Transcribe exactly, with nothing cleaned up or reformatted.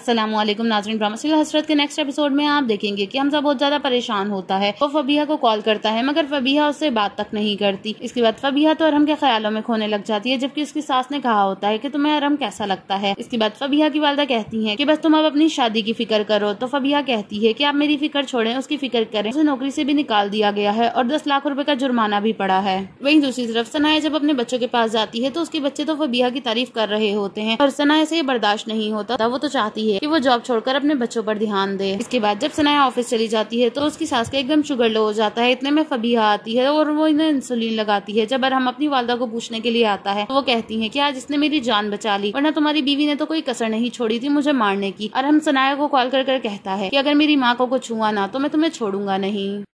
अस्सलामुअलैकुम नाज़रीन, drama serial हसरत के नेक्स्ट एपिसोड में आप देखेंगे कि हमजा बहुत ज्यादा परेशान होता है। वो फबीहा को कॉल करता है मगर फबीहा उससे बात तक नहीं करती। इसके बाद फबीहा तो अरहम के ख्यालों में खोने लग जाती है, जबकि उसकी सास ने कहा होता है कि तुम्हें अरहम कैसा लगता है। इसके बाद फबीहा की वालिदा कहती है कि बस तुम अब अपनी शादी की फिक्र करो। तो फबीहा कहती है कि आप मेरी फिक्र छोड़ें, उसकी फिक्र करें। उसे नौकरी से भी निकाल दिया गया है और दस लाख रुपए का जुर्माना भी पड़ा है। वहीं दूसरी तरफ सनाया जब अपने बच्चों के पास जाती है तो उसके बच्चे तो फबीहा की तारीफ कर रहे होते हैं और सनाया से ये बर्दाश्त नहीं होता। वो तो चाहती है कि वो जॉब छोड़कर अपने बच्चों पर ध्यान दे। इसके बाद जब सनाया ऑफिस चली जाती है तो उसकी सास का एकदम शुगर लो हो जाता है। इतने में फबीहा आती है और वो इन्हें इंसुलिन लगाती है। जब अरहम अपनी वालिदा को पूछने के लिए आता है तो वो कहती है कि आज इसने मेरी जान बचा ली, वरना तुम्हारी बीवी ने तो कोई कसर नहीं छोड़ी थी मुझे मारने की। अरहम सनाया को कॉल कर कर कहता है कि अगर मेरी माँ को कुछ हुआ ना तो मैं तुम्हें छोड़ूंगा नहीं।